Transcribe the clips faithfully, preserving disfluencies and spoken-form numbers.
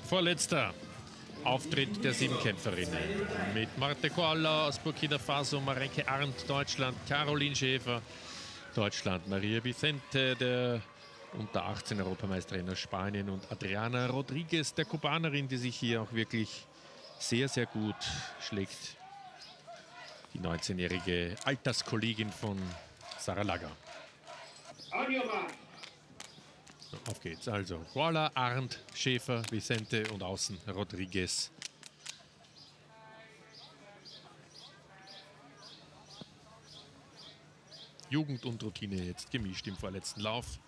Vorletzter Auftritt der Siebenkämpferinnen mit Marta Koala aus Burkina Faso, Mareike Arndt, Deutschland, Caroline Schäfer, Deutschland, Maria Vicente, der unter achtzehn Europameisterin aus Spanien, und Adriana Rodriguez, der Kubanerin, die sich hier auch wirklich sehr, sehr gut schlägt. Die neunzehnjährige Alterskollegin von Sara Lager. Auf geht's. Also Koala, Arndt, Schäfer, Vicente und außen Rodriguez. Jugend und Routine jetzt gemischt im vorletzten Lauf.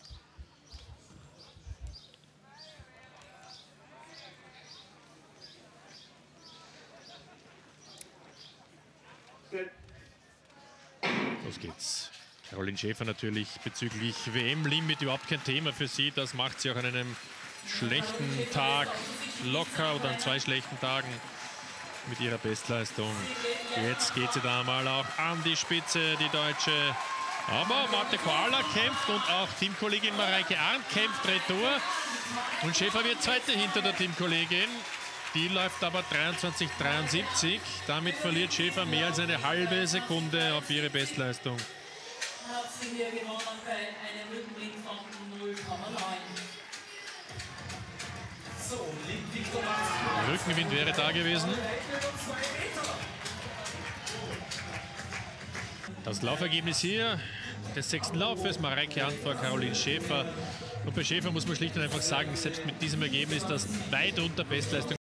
Los geht's. Caroline Schäfer natürlich bezüglich W M-Limit überhaupt kein Thema für sie. Das macht sie auch an einem schlechten Tag locker oder an zwei schlechten Tagen mit ihrer Bestleistung. Jetzt geht sie da mal auch an die Spitze, die Deutsche. Aber Marta Koala kämpft und auch Teamkollegin Mareike Arndt kämpft retour. Und Schäfer wird Zweite hinter der Teamkollegin. Die läuft aber dreiundzwanzig dreiundsiebzig. Damit verliert Schäfer mehr als eine halbe Sekunde auf ihre Bestleistung. Hat sie hier gewonnen bei einem Rückenblick von null Komma neun. So, Victor Rückenwind wäre da gewesen. Das Laufergebnis hier des sechsten Laufes, Mareike Arndt vor Caroline Schäfer. Und bei Schäfer muss man schlicht und einfach sagen, selbst mit diesem Ergebnis, das weit unter Bestleistung